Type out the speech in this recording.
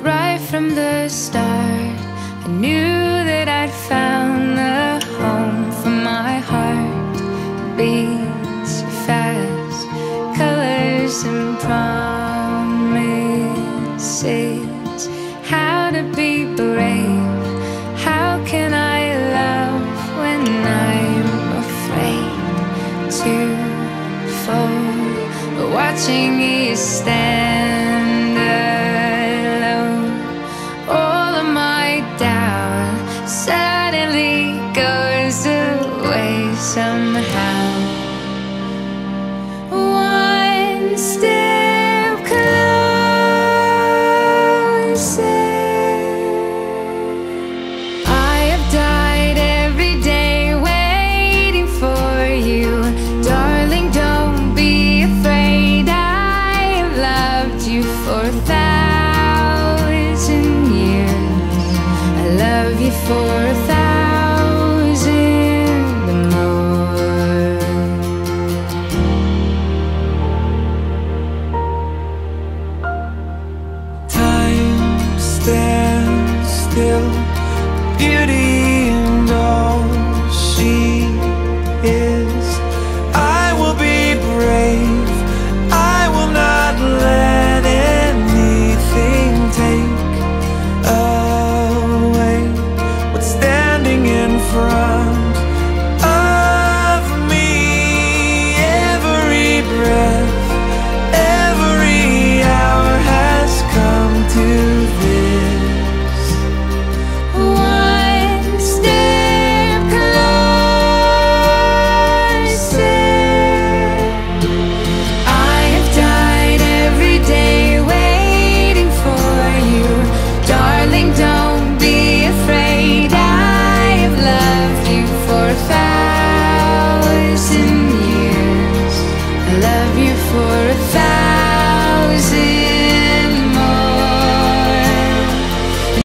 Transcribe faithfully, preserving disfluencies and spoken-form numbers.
right from the start. I knew that I'd found the home for my heart. Beats fast, colors and promises. How to be brave, how can I love when I'm afraid to fall? Watching you stand alone, all of my doubt suddenly goes away somehow. One step closer. I have died every day waiting for you, darling, don't be afraid. I have loved you for a thousand years. I love you for a thousand more. Time stands still, beauty